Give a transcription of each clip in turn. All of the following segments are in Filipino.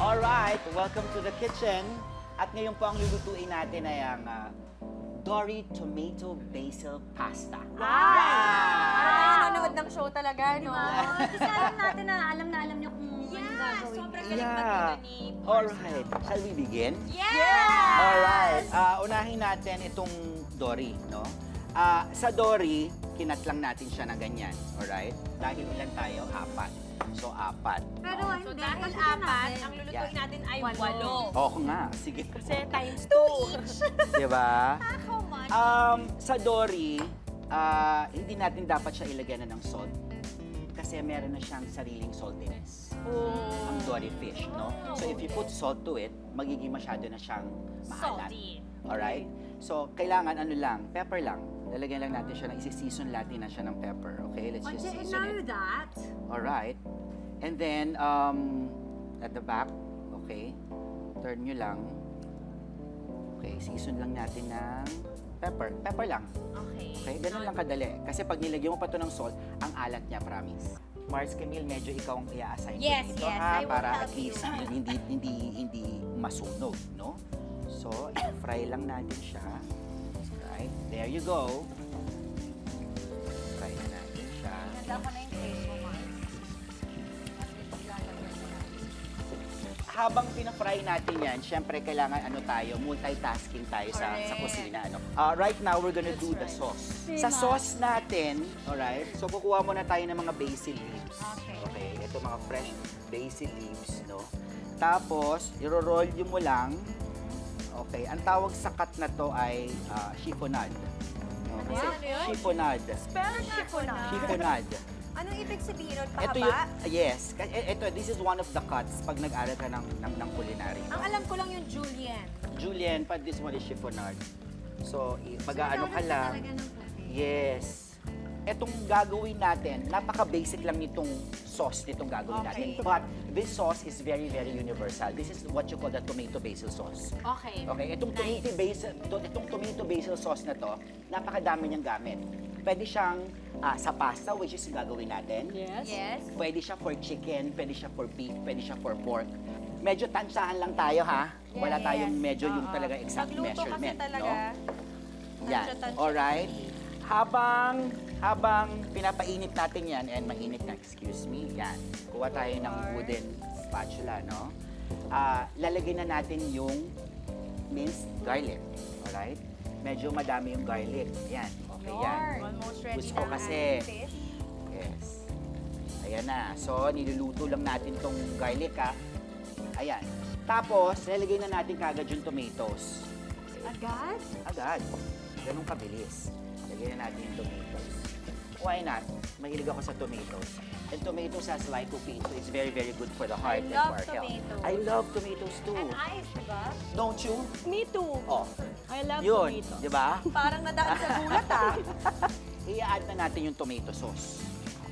Alright, welcome to the kitchen. At ngayon po ang lulutuin natin ay ang Dory Tomato Basil Pasta. Parang nanonood ng show talaga, no? Kasi alam natin na alam niyo kung anong gagawin. Sobrang galing magluto ni Alright, shall we begin? Yes! Alright, unahin natin itong Dory, no? Sa Dory, kinat lang natin siya na ganyan, alright? Dahil ilan tayo? 4. So, 4. Pero So hindi. dahil kasi 4, ang lulutuin natin ay 8. Oo nga, sige. Kasi times 2 each. Diba? How much? Sa Dory, hindi natin dapat siya ilagyan na ng salt. Kasi meron na siyang sariling saltiness. Ang Dory fish, no? So if you put salt to it, magiging masyado na siyang maalat. Salty. Alright? So, kailangan ano lang, pepper lang. Lalagyan lang natin siya ng isi-season natin na siya ng pepper. Okay, let's just season it. That. Alright. And then, at the back, okay, turn nyo lang. Okay, season lang natin ng pepper. Pepper lang. Okay, ganun lang kadali. Kasi pag nilagyan mo pa ito ng salt, ang alat niya, promise. Mars, Camille, medyo ikaw ang i-assign ko dito, ha? I will Para help at least hindi masunog, no? So, i-fry lang natin siya. Right, there you go. Fry na natin siya. Ganda ko na yung face mo, Mars. Habang pina-fry natin yan, syempre kailangan multitasking tayo sa kusina. Right now, we're gonna do the sauce. Sa sauce natin, alright, so kukuha muna tayo ng mga basil leaves. Okay, ito mga fresh basil leaves, no? Tapos, iro-roll mo lang. Okay, ang tawag sa cut na to ay chiffonade. Okay. Ano yun? Chiffonade. Spell chiffonade. Chiffonade. Anong ibig sabihin nun? Ito Pahaba? yes. This is one of the cuts pag nag-aral ka ng culinary. Ang alam ko lang yung julienne. Julienne, but this one is chiffonade. So, pag-aano ka lang. Yes. Etong gagawin natin, napaka-basic lang nitong sauce nitong gagawin natin. But this sauce is very, very universal. This is what you call the tomato basil sauce. Okay. Okay, itong tomato basil sauce na to, napakadami niyang gamit. Pwede siyang sa pasta, which is gagawin natin. Yes. Pwede siya for chicken, pwede siya for beef, pwede siya for pork. Medyo tansyahan lang tayo, ha? Wala tayong medyo yung talaga exact Magluto measurement, kasi talaga. no? Yan. Tansya-tansya. Alright. Habang pinapainit natin yan, and mainit na, excuse me, yan. Kuha tayo ng wooden spatula, no? Lalagay na natin yung minced garlic. Alright? Medyo madami yung garlic. Yan. Okay, yan. Almost ready Gusto ko na kasi. ang fish. Yes. Ayan na. So, niluluto lang natin tong garlic, ha? Ayan. Tapos, lalagay na natin kagad yung tomatoes. Agad? Agad. Ganun kabilis. Lagyan na natin yung tomatoes. Why not? Mahilig ako sa tomatoes. And tomatoes has lycopene, so it's very, very good for the heart and for our health. tomatoes. I love tomatoes too. And ice, diba? Don't you? Me too. Oh, I love yun. tomatoes. Di ba? Parang nadaan sa gulat, I-add na natin yung tomato sauce.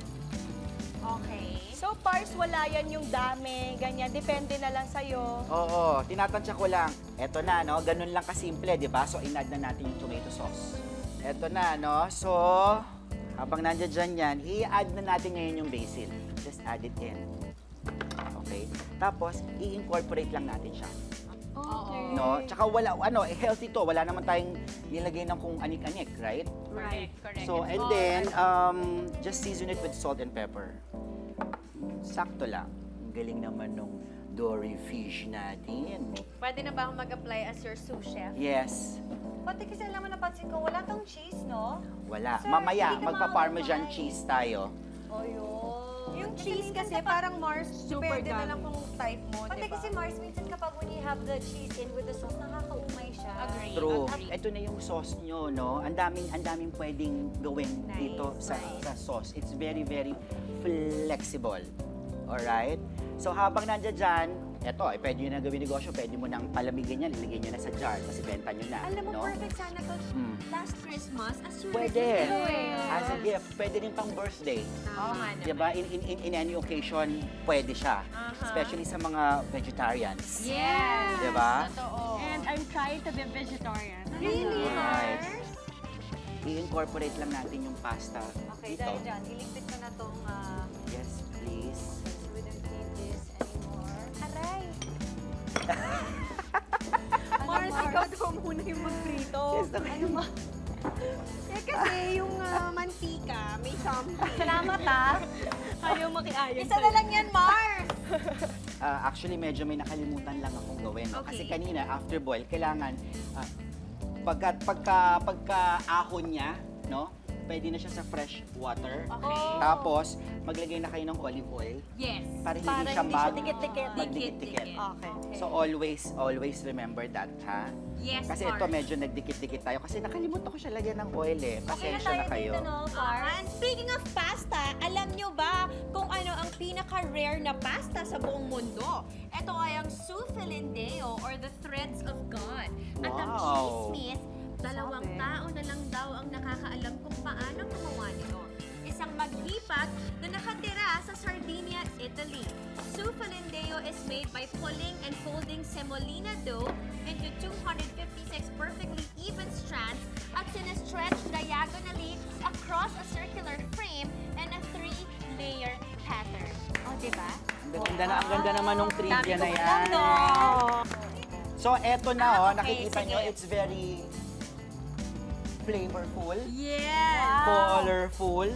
Okay. So, Pars, wala yan yung dami, ganyan. Depende na lang sa'yo. Oo, tinatansya ko lang. Eto na, no? Ganun lang kasimple, di ba? So, in-add na natin yung tomato sauce. Eto na, no? So, habang nandiyan dyan yan, i-add na natin ngayon yung basil. Just add it in. Okay? Tapos, i-incorporate lang natin siya. Okay. No? Tsaka wala, healthy to. Wala naman tayong nilagay ng kung anik-anik, right? Correct. So, and then, just season it with salt and pepper. Sakto lang. Ang galing naman nung Dory fish natin. Pwede na ba akong mag-apply as your sous chef? Yes. Pati kasi alam mo, napansin ko, wala tong cheese, no? Wala. Sir, Mamaya, hindi ka magpa-parmesan makakain. cheese tayo. Oh, yun. Yung cheese kasi parang Mars, depende na lang kung type mo, Pati diba? kasi Mars, minsan kapag when you have the cheese in with the sauce, nakakaumay siya. Agree. True. Ito na yung sauce nyo, no? Ang daming pwedeng gawin dito sa sauce. It's very, very flexible. Alright? So, habang nandiyan dyan, eto, pwede nyo na gawin negosyo, pwede mo nang palamigin yan, iligay nyo na sa jar, kasi benta nyo na. Alam mo, no? perfect sana to last Christmas as your Pwede. gift. As a gift. Pwede din pang birthday. Oo nga naman. Diba? In any occasion, pwede siya. Especially sa mga vegetarians. Yes! Diba? Totoo. And I'm trying to be vegetarian. Really, Right. Mars? I-incorporate lang natin yung pasta Okay, dito. dahil dyan, iligpit ko na tong Yes, please. so we don't need this anymore. Aray! Ano ba? Eh kasi yung mantika, may something. Salamat ah. Ayaw makiayon. Isa na lang yan, Mars! Actually, medyo may nakalimutan lang akong gawin. No? Kasi Okay. kanina, after boil, kailangan, pagka-ahon niya, no? Pwede na siya sa fresh water. Okay. Tapos, maglagay na kayo ng olive oil Yes. para hindi Para siya hindi siya dikit-dikit. magdikit-dikit. Okay. So, always remember that, ha? Yes, Kasi ito, medyo nagdikit-dikit tayo. Kasi nakalimutan ko siya lagyan ng oil, eh. Okay na Pasensya tayo na kayo. dito, no, Mars? And speaking of pasta, alam nyo ba kung ano ang pinaka-rare na pasta sa buong mundo? Ito ay ang sufilindeo or the threads of God. At ang Wow. chismis, dalawang tao na lang daw ang nakakaalam kung paano gumawa nito. Isang maghipag na nakatira sa Sardinia, Italy. Sufilindeo is made by pulling and folding semolina dough into 256 perfectly even strands at sinestretch diagonally across a circular frame and a 3-layer pattern. O, diba? Ang ganda naman nung trivia na Dami ko yan. alam, no? So, eto na, Okay, nakikita sige. nyo, it's very flavorful, Yes! colorful.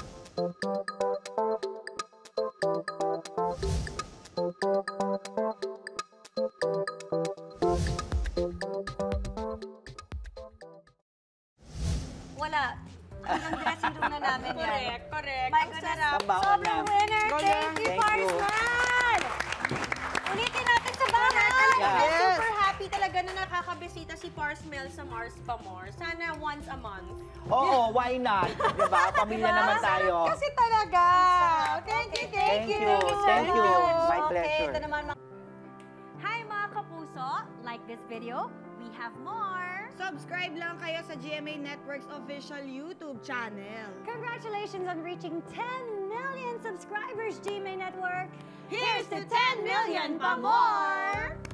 Wala. Hanggang dressing room na namin yan. Correct. My Ang goodness. sarap. Pambaon Sobrang na. winner. Go Thank lang. you, Thank you. Parsman! Ulitin natin sa bahay! Yeah. I'm Yes. super happy talaga na nakakabisita si Parsmel sa Mars pa More. Sana once a month. Oo, why not? Diba? Pamilya naman tayo. Kasi talaga. Thank you, Thank you. Thank you. My pleasure. Ito naman Hi mga kapuso! Like this video, we have more! Subscribe lang kayo sa GMA Network's official YouTube channel. Congratulations on reaching 10 million subscribers, GMA Network! Here's to 10 million pa more!